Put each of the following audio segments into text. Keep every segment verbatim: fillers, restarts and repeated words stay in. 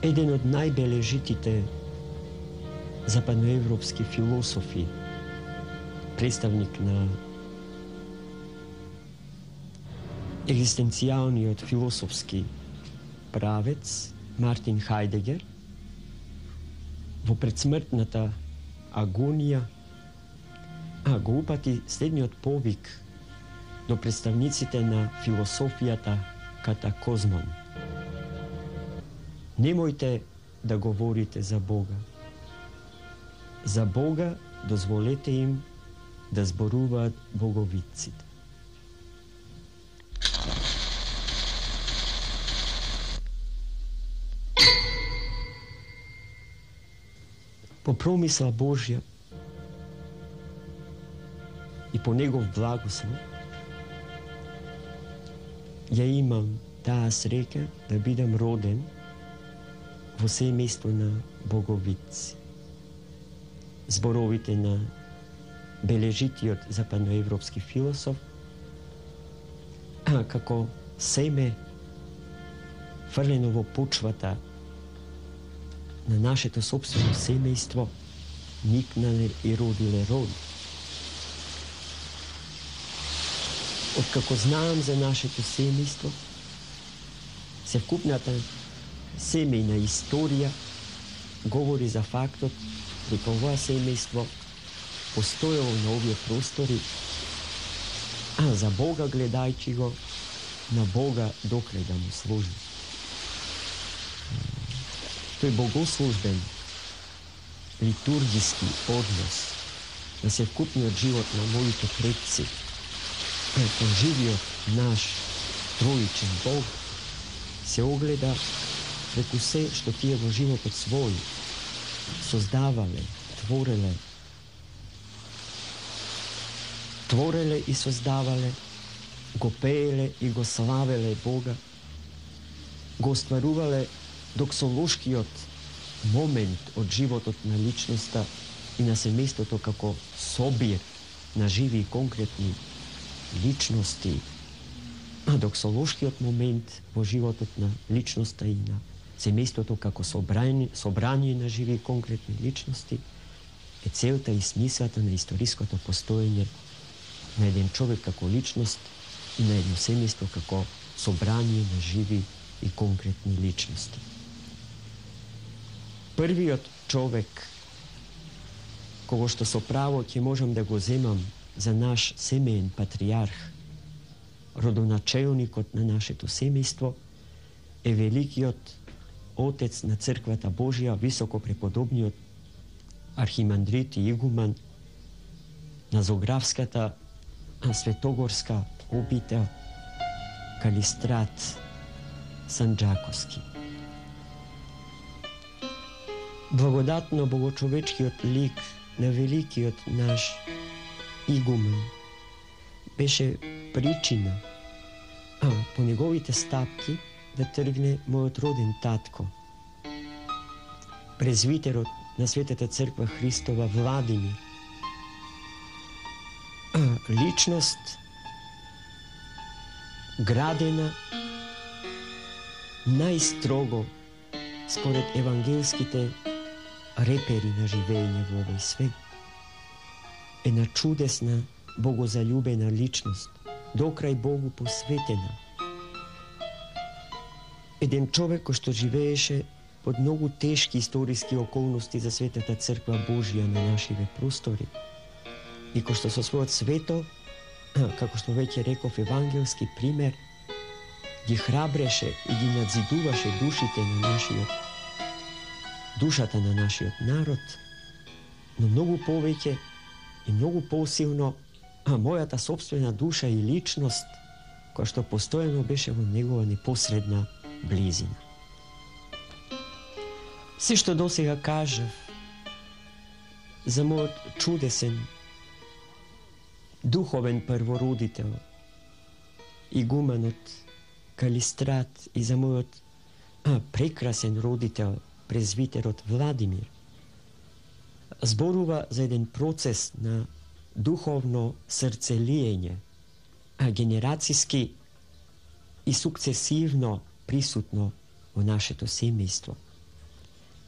Еден од најбележитите западноевропски философи, представник на екзистенцијалниот философски правец Мартин Хајдегер, во предсмртната агонија, а го упати следниот повик до представниците на философијата катакозмон. Немојте да говорите за Бога. За Бога дозволете им да зборуваат боговиците. По промисла Божја и по Негов благослов ја имам таа среќа да бидам роден во семејство на боговици. Зборовите на бележитиот западноевропски философ, а како семе фрлено во почвата на нашето собствено семејство, никнале и родиле род. Откако знаам за нашето семејство, севкупната семејна историја говори за фактот дека овоја семејство постоело на овие простори, а за Бога гледајќи го, на Бога докле да му служи. Тој богослужбен, литургиски однос на севкупниот живот на моите предци, кон живиот наш троичен Бог, се огледа преку се што тие во животот свој создавале, твореле, твореле и создавале, го пееле и го славеле Бога, го остварувале доксолошкиот момент од животот на личноста и на семејството како собир на живи и конкретни личности, а доксолошкиот момент во животот на личноста и на семејството како собрание, собрание на живи и конкретни личности е целта и смислата на историското постоење на еден човек како личност и на едно семејство како собрание на живи и конкретни личности. Првиот човек, кого што со право ќе можам да го земам за наш семеен патриарх, родоначелникот на нашето семејство, е великиот отец на Црквата Божја, високо преподобниот архимандрит и игуман на Зографската светогорска обител Калистрат Санџаковски. Благодатно богочовечкиот лик на великиот наш игумен беше причина, а по неговите стапки да тргне мојот роден татко, презвитерот на Светата Црква Христова Владимир. Личност градена најстрого според евангелските репери на живење во овој свет. Една чудесна, богозалюбена личност, докрај Богу посветена. Еден човек кој што живееше под многу тешки историски околности за Светата Црква Божја на нашиве простори и кој што со својот свето, како што веќе реков, евангелски пример, ги храбреше и ги надзидуваше душите на нашиот, душата на нашиот народ, но многу повеќе и многу посилно, а мојата собствена душа и личност, која што постојано беше во негова непосредна близина. Се што досега кажав за мојот чудесен духовен првородител, игуменот Калистрат, и за мојот а, прекрасен родител, презвитерот Владимир, зборува за еден процес на духовно срцелиење, а генерацијски и сукцесивно присутно во нашето семејство.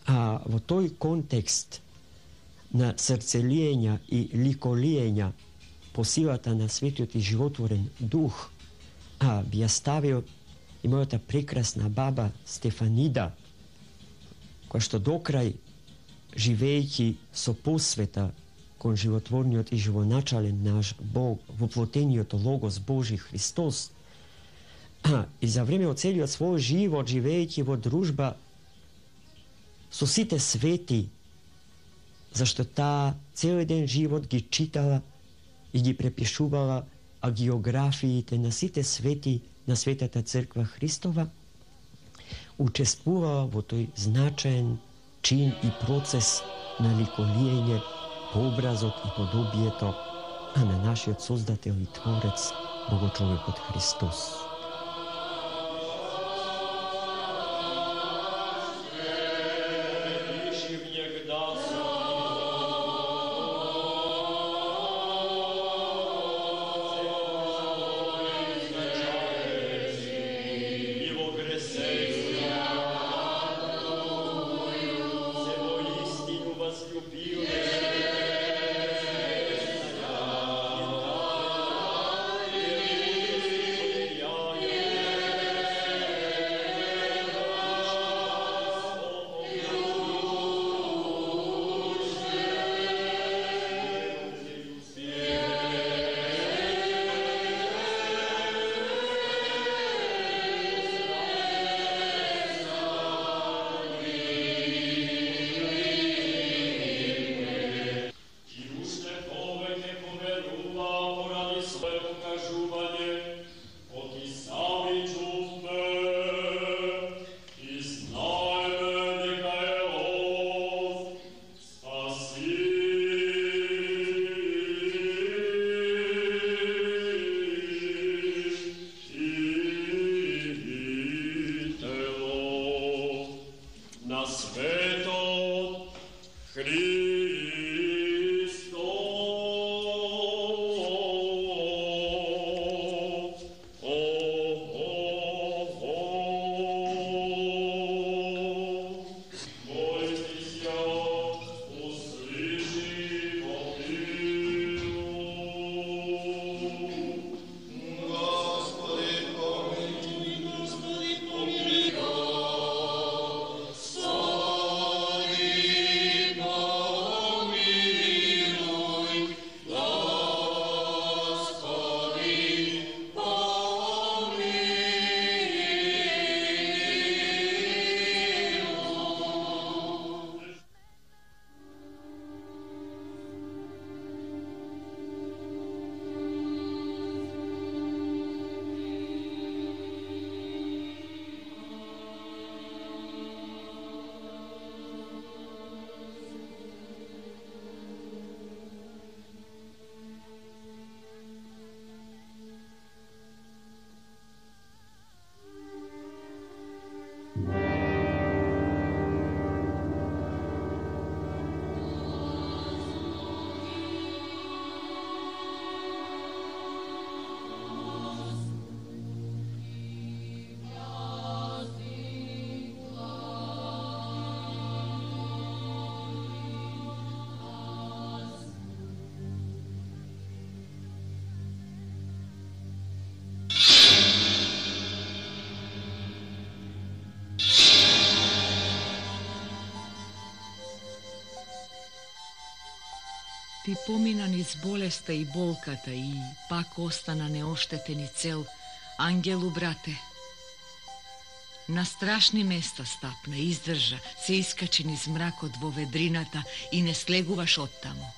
A во тој контекст на срцелијења и ликолијења по силата на светиот и животворен дух, а би ја ставил и мојата прекрасна баба Стефанида, која што докрај, живејќи со посвета кон животворниот и живоначален наш Бог, воплотениот Логос Божи Христос, а, и за време од целиот свој живот, живејќи во дружба со сите свети, зашто таа цел ден живот ги читала и ги препишувала агиографиите на сите свети на Светата Црква Христова, учествувала во тој значаен чин и процес на ликолиење по образот и подобието на нашиот Создател и Творец, Богочовекот Христос. Ти помина низ болеста и болката и пак остана неоштетен и цел, ангелу брате. На страшни места стапна, издржа, се искачи низ мракот во ведрината и не слегуваш оттамо.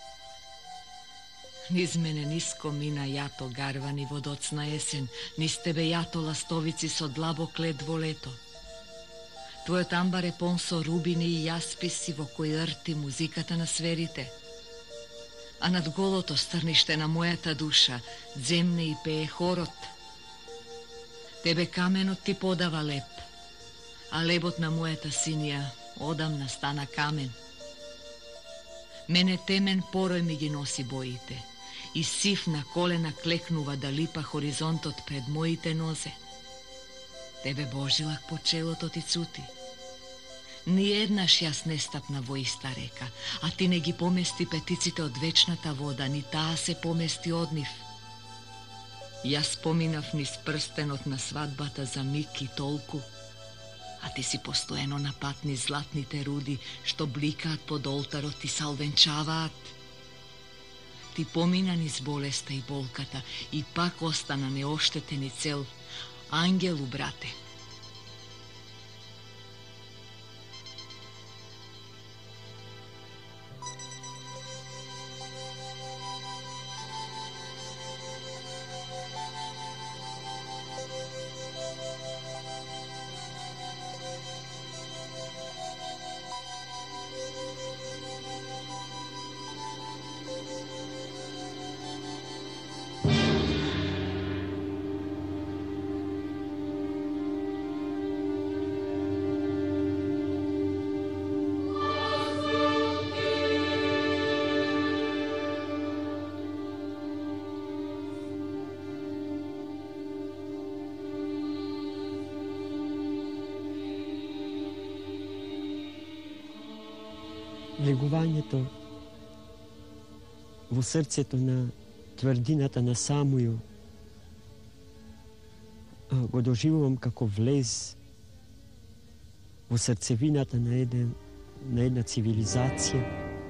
Низ мене ниско мина јато гарвани водоцна есен, низ тебе јато ластовици со длабок лед во лето. Твојот амбар е пон со рубини и јасписи во кои рти музиката на сферите. А над голото стрниште на мојата душа земне и пее хорот. Тебе каменот ти подава леп, а лебот на мојата синија одамна стана камен. Мене темен порој ми ги носи боите, и сив на колена клекнува да липа хоризонтот пред моите нозе. Тебе Божилак по челото ти цути. Ниеднаш јас не стапна во иста река, а ти не ги помести петиците од вечната вода, ни таа се помести од нив. Јас поминав низ прстенот на свадбата за миг и толку, а ти си постоено на пат низ златните руди, што бликаат под олтарот и се алвенчаваат. Ти помина низ болеста и болката и пак остана неоштетен и цел. Ангелу, брате. Легувањето во срцето на тврдината на Самуил го доживувам како влез во срцевината на, еден, на една цивилизација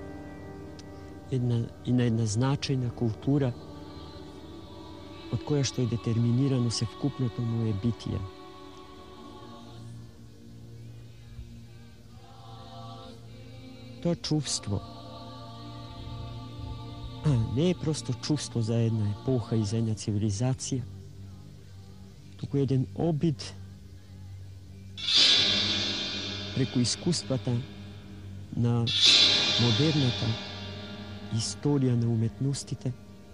една, и на една значајна култура од која што е детерминирано севкупното му е битие. Тоа чувство а, не е просто чувство за една епоха и за една цивилизација, туку еден обид преку искуствата на модерната историја на уметностите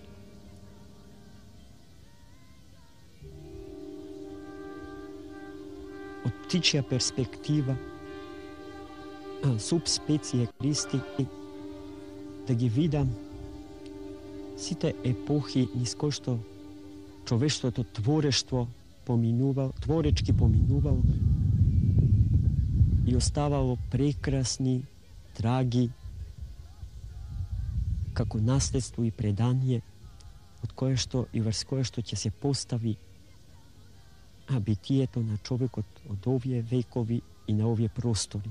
од птичја перспектива субспеција Христи, да ги видам сите епохи низ кои што човештвото творештво поминувало, творечки поминувало и оставало прекрасни траги како наследство и предание од кое што и врз кое што ќе се постави а битието на човекот од овие векови и на овие простори.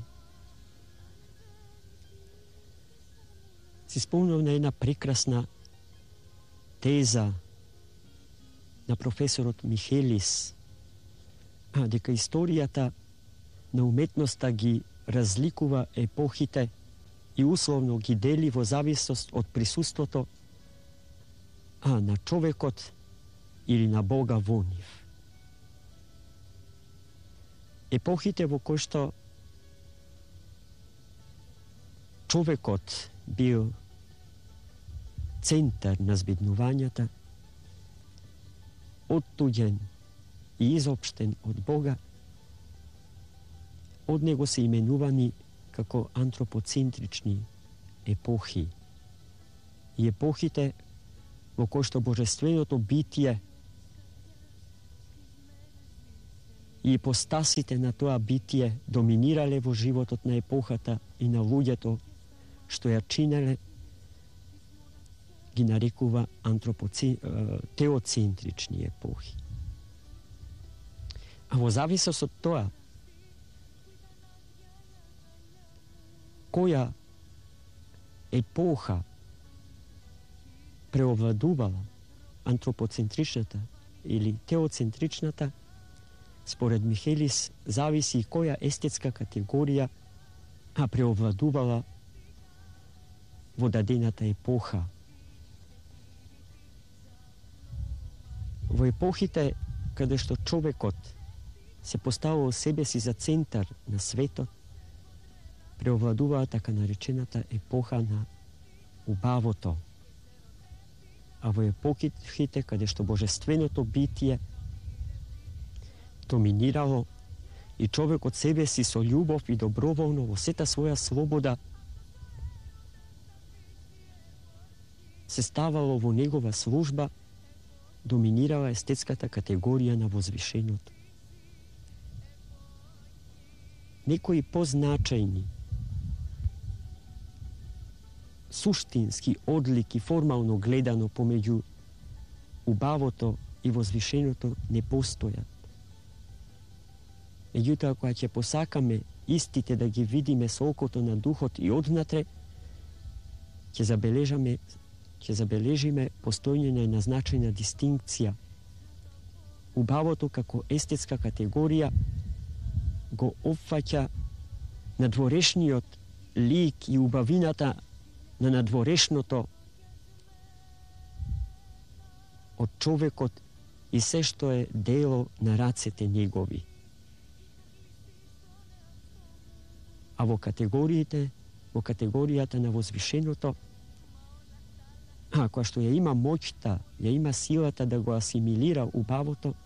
Си спомнувам на една прекрасна теза на професорот Михелис, а, дека историјата на уметноста ги разликува епохите и условно ги дели во зависност од присуството а, на човекот или на Бога во нив. Епохите во кои што човекот бил центар на збиднувањата, оттуѓен и изопштен од Бога, од него се именувани како антропоцентрични епохи. И епохите во кои што божественото битие и ипостасите на тоа битие доминирале во животот на епохата и на луѓето што ја чинеле, ги нарекува антропоци... теоцентрични епохи. А во зависност од тоа, која епоха преовладувала антропоцентричната или теоцентричната, според Михелис зависи и која естетска категорија а преовладувала во дадената епоха. Во епохите каде што човекот се поставувал себе си за центар на светот, преовладуваа така наречената епоха на убавото. А во епохите каде што божественото битие доминирало и човекот себе си со љубов и доброволно во сета своја слобода се ставало во негова служба, доминирала естетската категорија на возвишеното. некои позначајни суштински одлики, формално гледано помеѓу убавото и возвишеното не постојат. Меѓутоа, кога ќе посакаме истите да ги видиме со окото на духот и однатре, ќе забележаме, ќе забележиме постојање на значајна дистинкција. Убавото како естетска категорија го опфаќа надворешниот лик и убавината на надворешното од човекот и се што е дело на рацете негови. А во категориите, во категоријата на возвишеното, а која што ја има моќта, ја има силата да го асимилира убавото,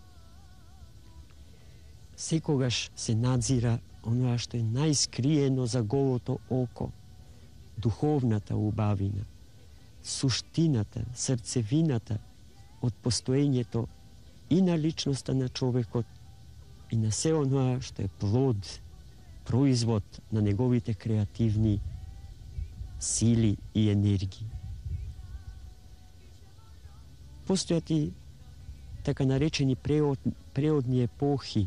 секогаш се надзира оноа што е најскриено за голото око, духовната убавина, суштината, срцевината од постоењето и на личноста на човекот и на се оноа што е плод, производ на неговите креативни сили и енергии. Постојат и така наречени преод, преодни епохи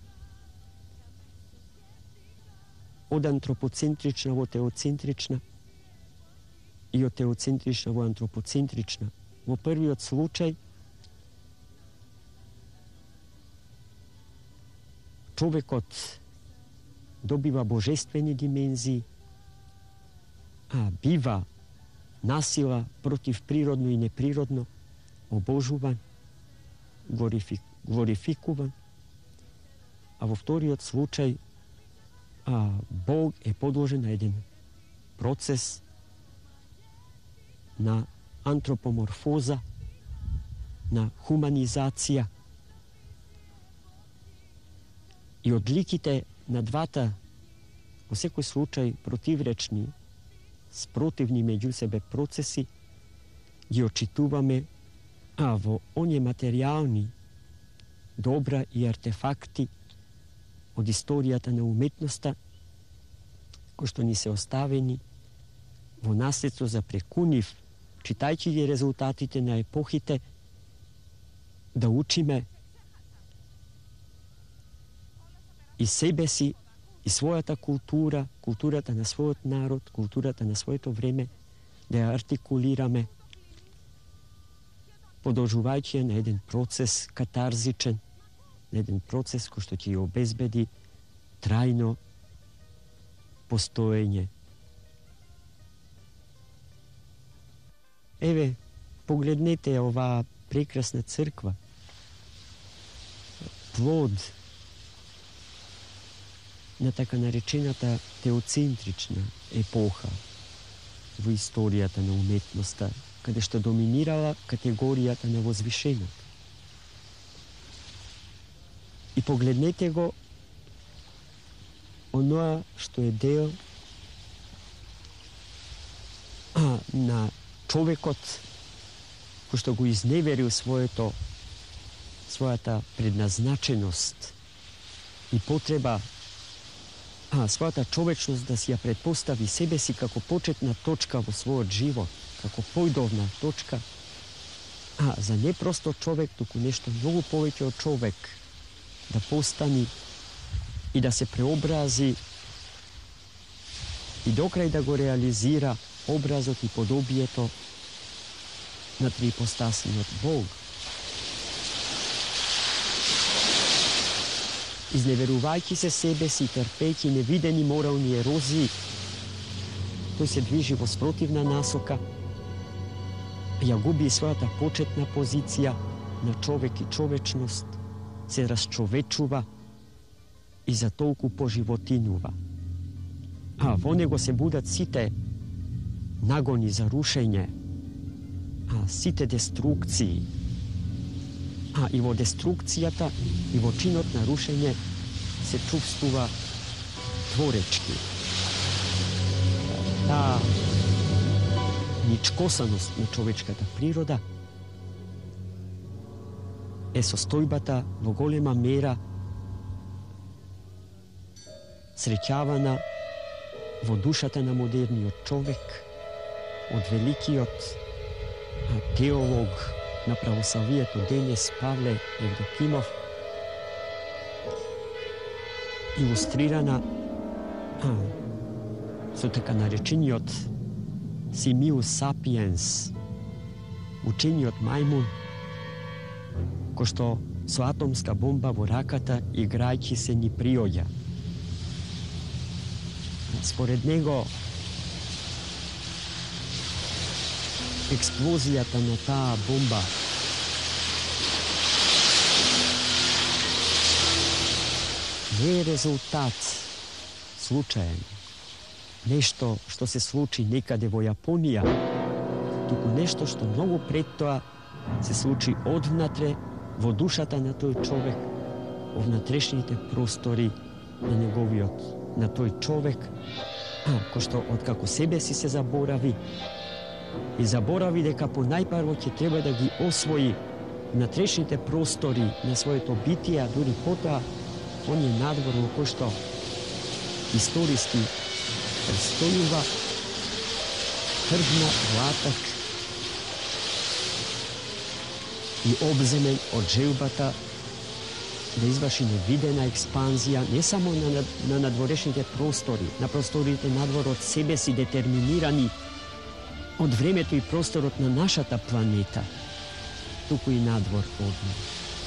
од антропоцентрична во теоцентрична и од теоцентрична во антропоцентрична. Во првиот случај човекот добива божествени димензии, а бива насила против природно и неприродно обожуван, глорифик, глорификуван, а во вториот случај а, Бог е подложен на еден процес на антропоморфоза, на хуманизација. И одликите на двата, во секој случај противречни, спротивни меѓу себе процеси, ги очитуваме а во оние материјални добра и артефакти од историјата на уметноста, кои што ни се оставени во наследство за прекунив, читајќи ги резултатите на епохите, да учиме и себе си, и својата култура, културата на својот народ, културата на своето време, да ја артикулираме, продолжувајќи на еден процес катарзичен, на еден процес кој што ќе ја обезбеди трајно постоење. Еве, погледнете оваа прекрасна црква. Плод на така наречената теоцентрична епоха во историјата на уметноста, каде што доминирала категоријата на возвишеното. И погледнете го оноа што е дел а, на човекот кој што го изневерил своето, својата предназначеност и потреба, а, својата човечност да си ја предпостави себе си како почетна точка во својот живот, како појдовна точка, а за не просто човек, туку нешто многу повеќе од човек, да постани и да се преобрази и до крај да го реализира образот и подобието на триипостасниот Бог. Изневерувајќи се себе си, трпејќи невидени морални ерозии, тој се движи во спротивна насока, ја губи својата почетна позиција на човек и човечност, се расчовечува и за толку поживотинува. А во него се будат сите нагони за рушење, а сите деструкции. А и во деструкцијата, и во чинот на рушење се чувствува творечки. Таа ничкосаност на човечката природа е состојбата во голема мера среќавана во душата на модерниот човек од великиот теолог на православието денес Павле Евдокимов, илустрирана а, со така наречениот Симиус сапиенс, учениот мајмун, кој што со атомска бомба во раката играјќи се ни приоѓа. Според него, експлозијата на таа бомба не е резултат случаен, нешто што се случи некаде во Јапонија, туку нешто што многу пред тоа се случи одвнатре во душата на тој човек, во внатрешните простори на неговиот, на тој човек, кој што откако себе си се заборави и заборави дека по најпарво ќе треба да ги освои внатрешните простори на своето битие, а дури потоа оние надвор во кој што историски престојува хрбна влатак и обземен од желбата да изврши невидена експанзија не само на, на надворешните простори, на просторите надвор од себе си детерминирани од времето и просторот на нашата планета, туку и надвор од неа.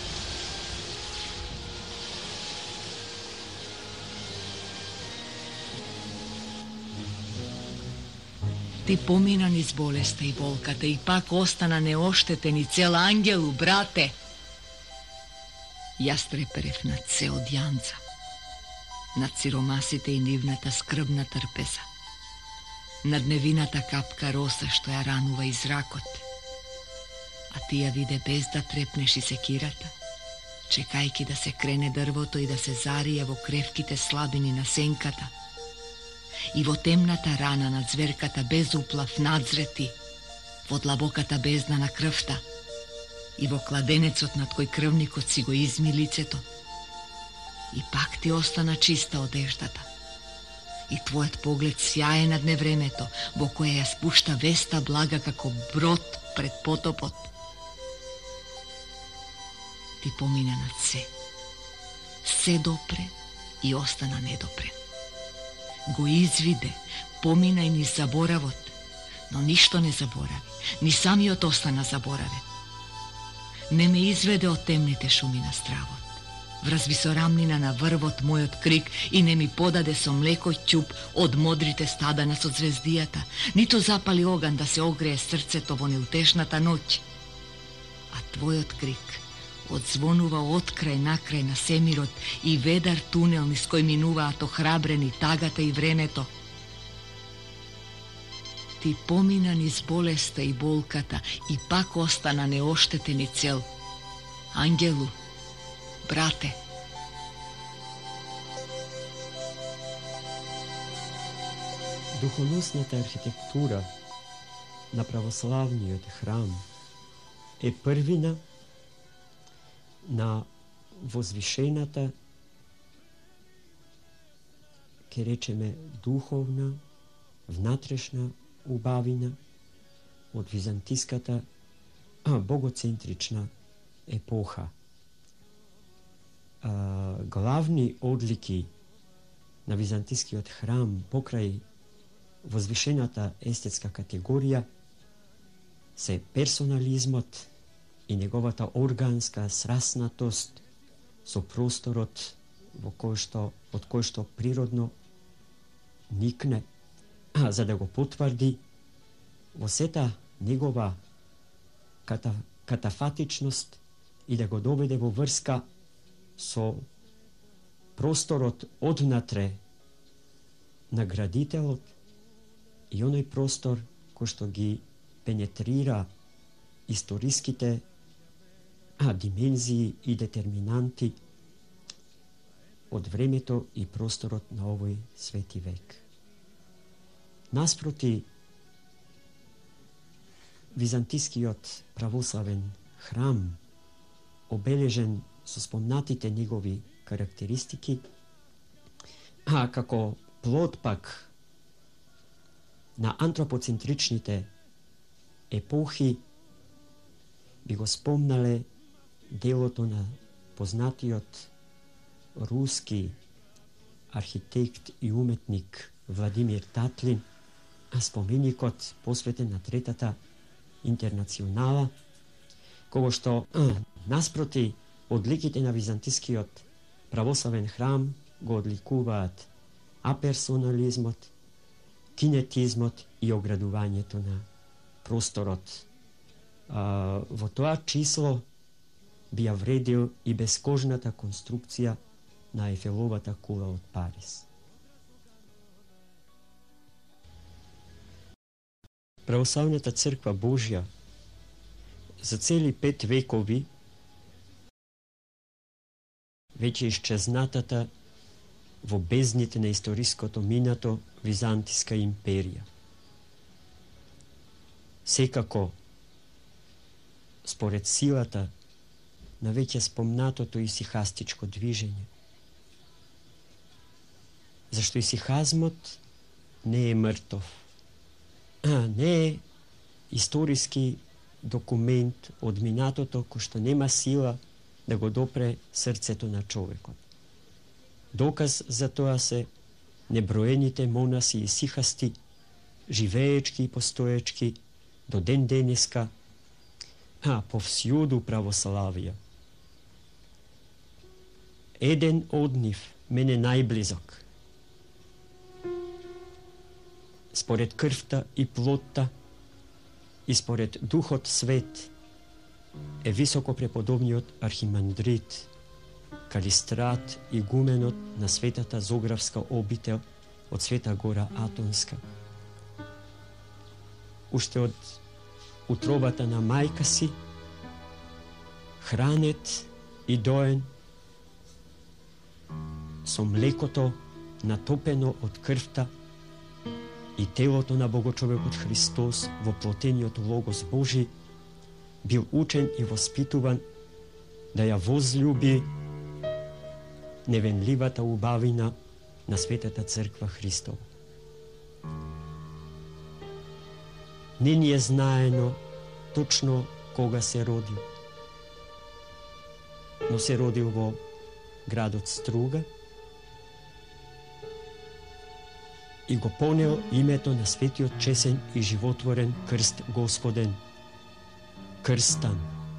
Ти помина низ болеста и болката и пак остана неоштетен и цел ангелу, брате. Јас треперев над се од јанца, над сиромасите и нивната скрбна трпеза, над невината капка роса што ја ранува из ракот. А ти ја виде без да трепнеш и секирата, чекајки да се крене дрвото и да се зарие во кревките слабини на сенката, и во темната рана над зверката без уплав надзрети, во длабоката бездна на крвта, и во кладенецот над кој крвникот си го изми лицето. И пак ти остана чиста одеждата. И твојот поглед сјае над невремето, во кое ја спушта веста блага како брод пред потопот. Ти помина над се. Се допре и остана недопрен. Го извиде, помина и низ заборавот, но ништо не заборави, ни самиот остана заборавен. Не ме изведе од темните шуми на стравот, вразби со рамнина на врвот мојот крик и не ми подаде со млеко ќуп од модрите стада на созвездијата, ниту запали оган да се огрее срцето во неутешната ноќ. А твојот крик одзвонува од крај на крај на семирот и ведар тунел низ кој минуваат охрабрени тагата и времето. Ти помина низ болеста и болката и пак остана неоштетен и цел. Ангелу, брате. Духоносната архитектура на православниот храм е првина на возвишената, ке речеме, духовна, внатрешна убавина од византиската а, богоцентрична епоха. А, главни одлики на византискиот храм покрај возвишената естетска категорија се персонализмот и неговата органска сраснатост со просторот во кој што, од кој што природно никне, а, за да го потврди во сета негова ката, катафатичност и да го доведе во врска со просторот однатре на градителот и оној простор кој што ги пенетрира историските а, димензии и детерминанти од времето и просторот на овој свети век. Наспроти, византискиот православен храм, обележен со спомнатите негови карактеристики, А како плод пак на антропоцентричните епохи би го спомнале делото на познатиот руски архитект и уметник Владимир Татлин, а споменикот посветен на Третата интернационала, кога што а, наспроти одликите на византискиот православен храм го одликуваат аперсонализмот, кинетизмот и оградувањето на просторот. А, во тоа число би ја вредил и бескожната конструкција на Ефеловата кула од Париз. Православната црква Божја за цели пет векови веќе исчезнатата во бездните на историското минато Византиска империја. Секако, според силата на веќе спомнатото исихастичко движење, зашто исихазмот не е мртов, а не е историски документ од минатото кој што нема сила да го допре срцето на човекот. Доказ за тоа се неброените монаси и исихасти, живеечки и постоечки до ден денеска, а повсюду православија. Еден од нив мене најблизок. Според крвта и плотта и според Духот Свет е високо преподобниот архимандрит Калистрат, игуменот на Светата Зографска обител од Света Гора Атонска. Уште од утробата на мајка си, хранет и доен со млекото натопено од крвта и телото на Богочовекот Христос во плотениот Логос Божи, бил учен и воспитуван да ја возлюби невенливата убавина на Светата Црква Христова. Не ни е знаено точно кога се родил, но се родил во градот Струга и го понел името на светиот чесен и животворен крст Господен, Крстан.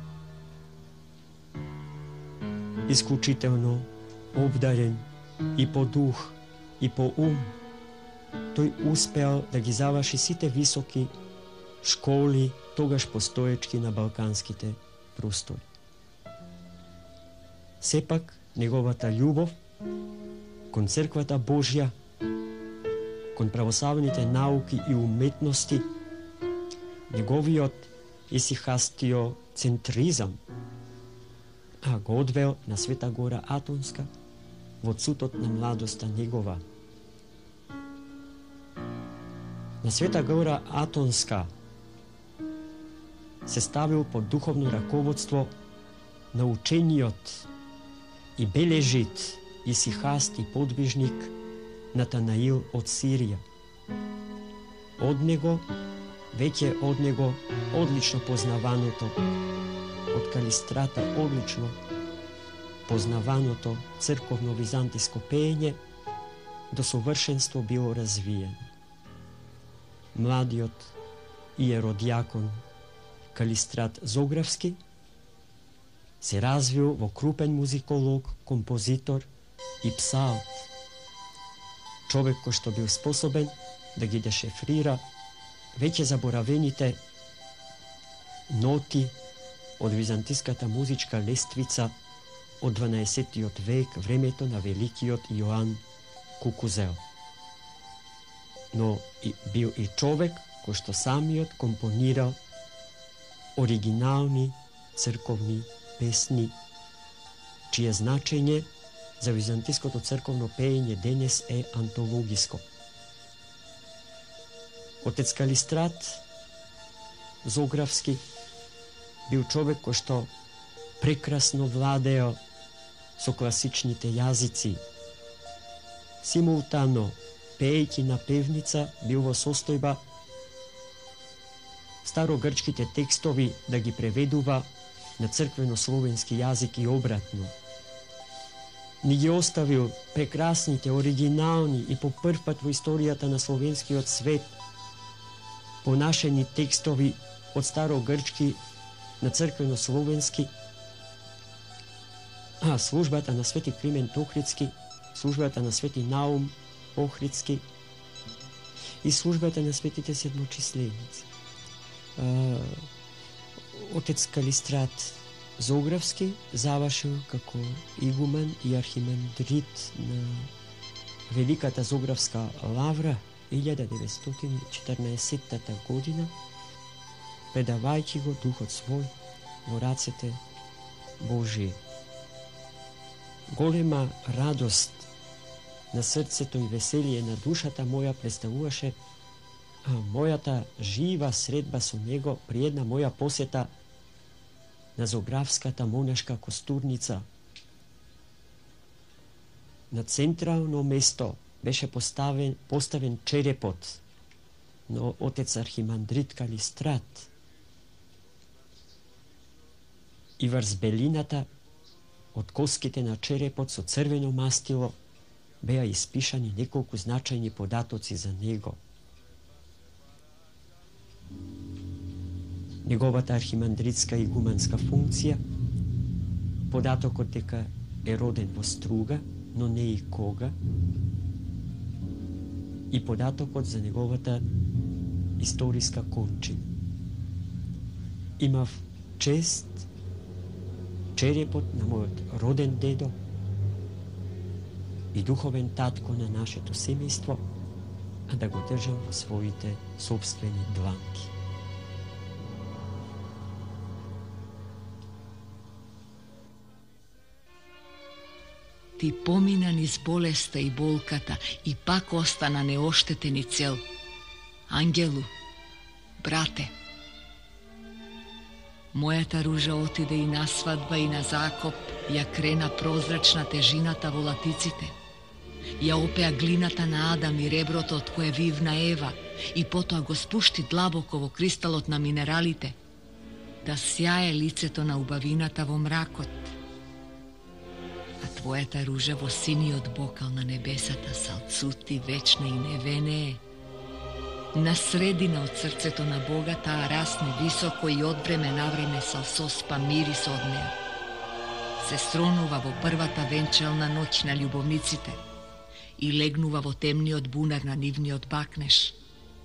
Исклучително обдарен и по дух, и по ум, тој успеал да ги заврши сите високи школи, тогаш постоечки на балканските простори. Сепак, неговата љубов кон Црквата Божја, кон православните науки и уметности, неговиот исихастиоцентризам, а го одвел на Света Гора Атонска во цутот на младоста негова. На Света Гора Атонска се ставил под духовно раководство на учениот и бележит исихаст и подвижник Натанаил од Сирија. Од него, веќе од него, одлично познаваното, од Калистрата одлично познаваното црковно-византиско пеење до совршенство било развиено. Младиот иеродиакон Калистрат Зографски се развил во крупен музиколог, композитор и псалт. Човек кој што бил способен да ги дешифрира веќе заборавените ноти од византиската музичка лествица од дванаесеттиот век, времето на великиот Јоан Кукузел. Но и бил и човек кој што самиот компонирал оригинални црковни песни, чие значење за византиското црковно пеење денес е антологиско. Отец Калистрат Зографски бил човек кој што прекрасно владеел со класичните јазици симултано пеејќи на певница бил во состојба старогрчките текстови да ги преведува на црквено-словенски јазик и обратно. Ни ги оставил прекрасните, оригинални и по прв пат во историјата на словенскиот свет понашени текстови од старогрчки на црквено-словенски, а службата на Свети Климент Охридски, службата на Свети Наум Охридски и службата на светите седмочисленици. Отец Калистрат Зографски завршил како игумен и архимандрит на Великата Зографска лавра илјада деветстотини и четрнаесеттата година, предавајќи го духот свој во рацете Божие. Голема радост на срцето и веселие на душата моја представуваше а, мојата жива средба со него при една моја посета на Зографската монашка костурница. На централно место беше поставен, поставен черепот на отец архимандрит Калистрат и врз белината од коските на черепот со црвено мастило беа испишани неколку значајни податоци за него. Неговата архимандритска и игуменска функција, податокот дека е роден во Струга, но не и кога, и податокот за неговата историска кончина. Имав чест черепот на мојот роден дедо и духовен татко на нашето семејство, а да го држам во своите собствени дланки. Ти помина низ болеста и болката и пак остана неоштетен и цел. Ангелу, брате, мојата ружа отиде и на свадба и на закоп, ја крена прозрачна тежината во латиците. Ја опеа глината на Адам и реброто од кое вивна Ева и потоа го спушти длабоко во кристалот на минералите, да сјае лицето на убавината во мракот. А твојата ружа во синиот бокал на небесата салцути вечна и невенее. На средина од срцето на Бога таа расне високо и од време на време се соспа мирис од неа. Се стронува во првата венчална ноќ на љубовниците и легнува во темниот бунар на нивниот бакнеш.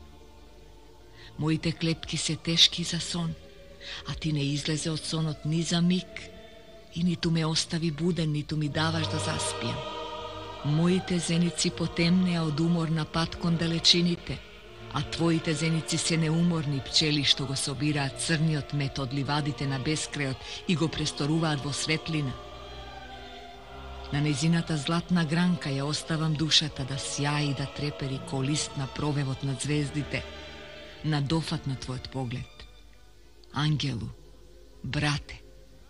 Моите клепки се тешки за сон, а ти не излезе од сонот ни за миг и ниту ме остави буден, ниту ми даваш да заспијам. Моите зеници потемнеа од умор на пат кон далечините, а твоите зеници се неуморни пчели што го собираат црниот мед од ливадите на бескрајот и го престоруваат во светлина. На незината златна гранка ја оставам душата да сјаи и да трепери ко лист на провевот на звездите, на дофат на твојот поглед. Ангелу, брате,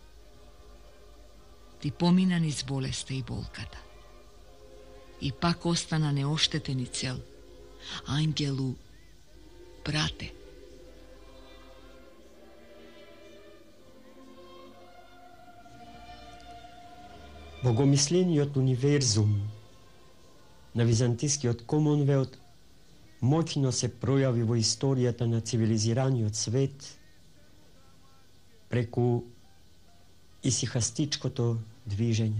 ти помина низ болеста и болката и пак остана неоштетен и цел. Ангелу, брате. Богомислениот универзум на византискиот Комонвелт моќно се пројави во историјата на цивилизираниот свет преку исихастичкото движење.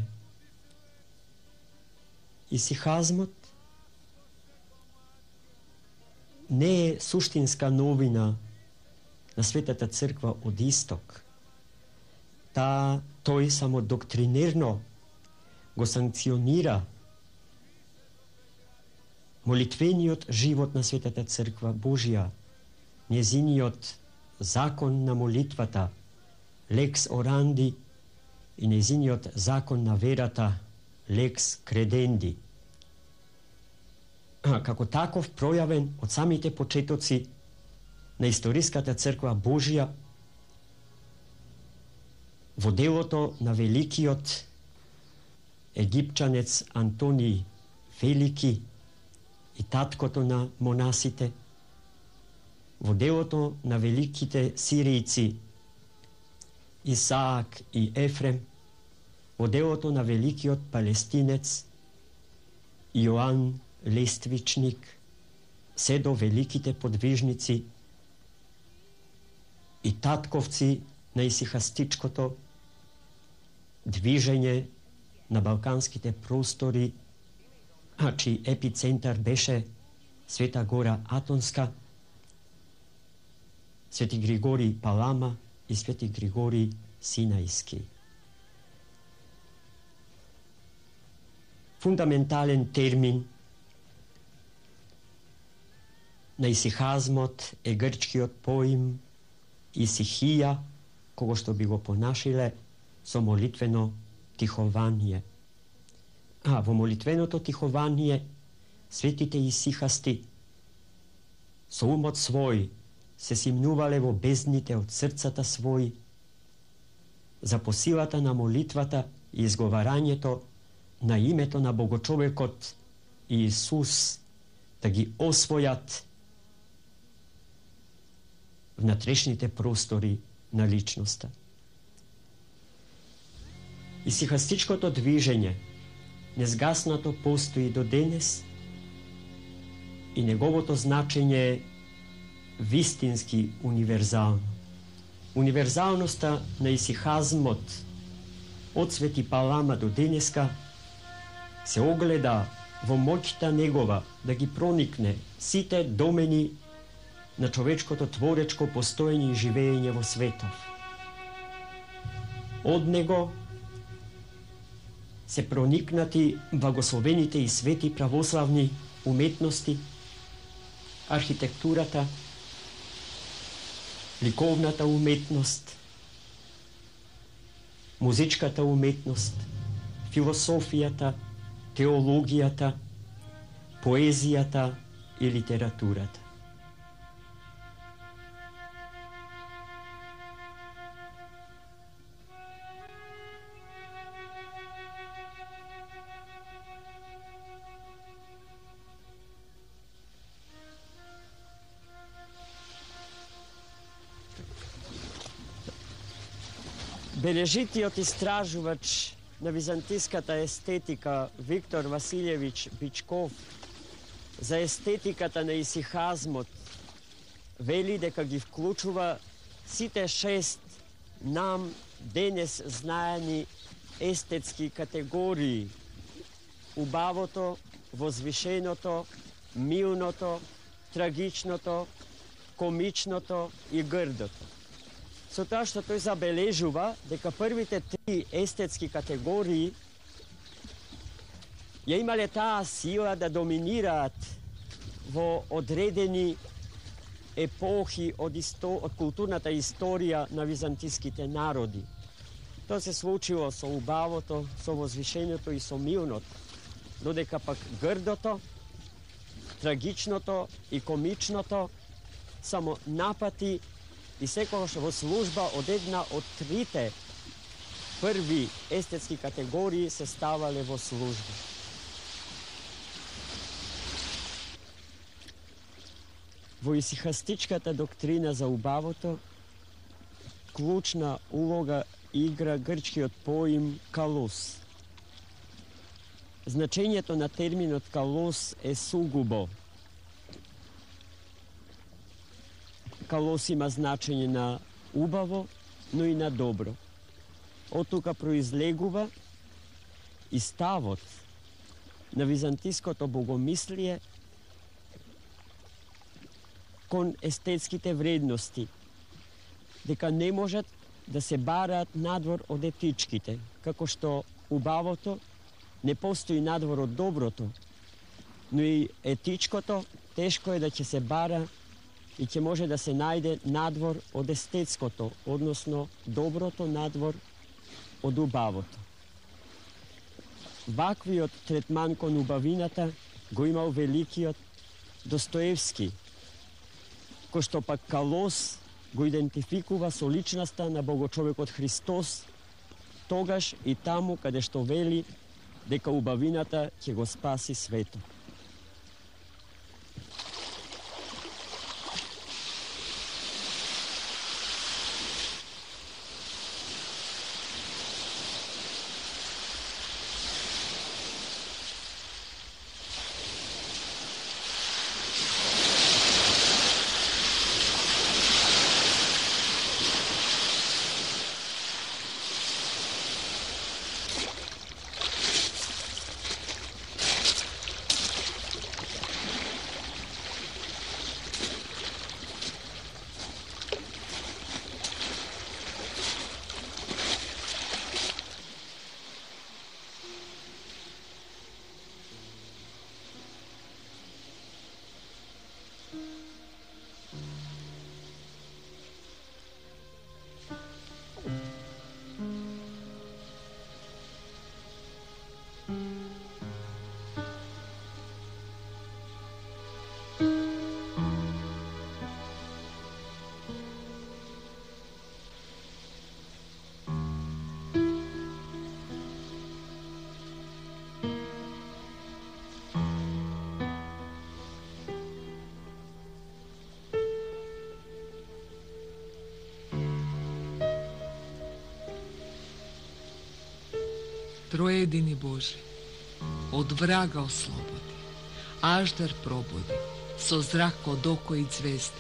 Исихазмот не е суштинска новина на Светата црква од исток. Та тој само доктринерно го санкционира молитвениот живот на Светата црква Божија, незиниот закон на молитвата, лекс оранди, и незиниот закон на верата, лекс креденди. Како таков пројавен од самите почетоци на историската црква Божија во делото на великиот египчанец Антони велики и таткото на монасите, во делото на великите сиријци Исаак и Ефрем, во делото на великиот палестинец Јоан Лествичник, се до великите подвижници и татковци на исихастичкото движење на балканските простори, а чиј епицентар беше Света гора Атонска, Свети Григорий Палама и Свети Григорий Синајски. Фундаментален термин на исихазмот е грчкиот поим исихија, кого што би го понашиле со молитвено тихование. А во молитвеното тихование светите исихасти со умот свој се симнувале во бездните од срцата своји за по силата на молитвата и изговарањето на името на Богочовекот Иисус да ги освојат внатрешните простори на личноста. Исихастичкото движење незгаснато постои до денес и неговото значење е вистински универзално. Универзалноста на исихазмот од Свети Палама до денеска се огледа во моќта негова да ги проникне сите домени на човечкото творечко постоење и живење во светов. Од него се проникнати благословените и свети православни уметности, архитектурата, ликовната уметност, музичката уметност, философијата, теологијата, поезијата и литературата. Бележитиот истражувач на византиската естетика Виктор Василевич Бичков за естетиката на исихазмот вели дека ги вклучува сите шест нам денес знаени естетски категории: убавото, возвишеното, милното, трагичното, комичното и грдото. Со тоа што тој забележува дека првите три естетски категории ја имале таа сила да доминираат во одредени епохи од, исто... од културната историја на византиските народи. Тоа се случило со убавото, со возвишеното и со милното, додека пак грдото, трагичното и комичното само напати и секогаш во служба од една од трите први естетски категории се ставале во служба. Во исихастичката доктрина за убавото клучна улога игра грчкиот поим калос. Значењето на терминот калос е сугубо. Калос има значење на убаво, но и на добро. Од тука произлегува и ставот на византиското богомислие кон естетските вредности, дека не можат да се бараат надвор од етичките, како што убавото не постои надвор од доброто, но и етичкото тешко е да ќе се бара и ќе може да се најде надвор од естетското, односно доброто надвор од убавото. Ваквиот третман кон убавината го имал великиот Достоевски, кој што пак калос го идентификува со личноста на Богочовекот Христос, тогаш и таму каде што вели дека убавината ќе го спаси светот. Троедини Боже, од врага ослободи, аждар пробуди, со зрак од око и звезда.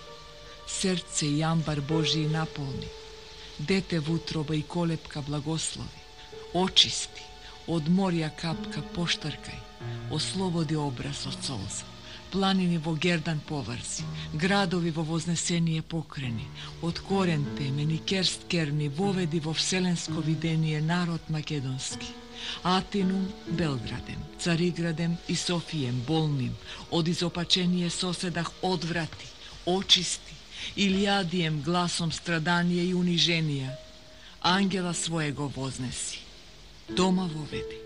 Серце и амбар Божии наполни, дете в утроба и колепка благослови, очисти, од морја капка поштаркај, ослободи образ од солза. Планини во гердан поврзи, градови во вознесение покрени, од корен темени, керст керни, воведи во вселенско видение народ македонски. Атинум, Белградем, Цариградем и Софием, болним, од изопачение соседах одврати, очисти, Илиадием гласом страдание и униженија, ангела своего вознеси, дома воведи.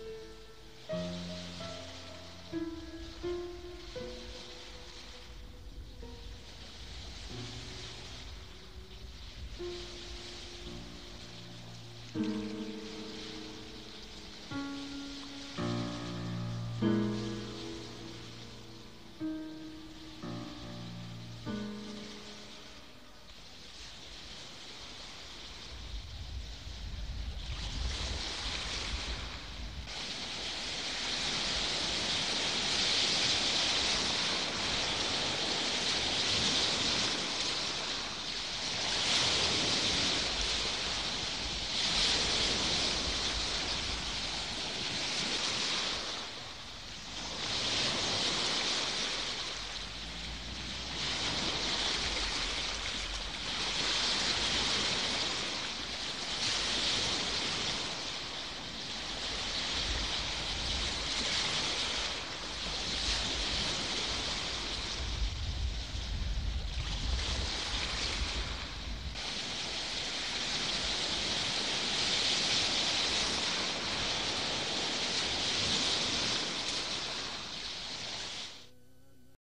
Thank you.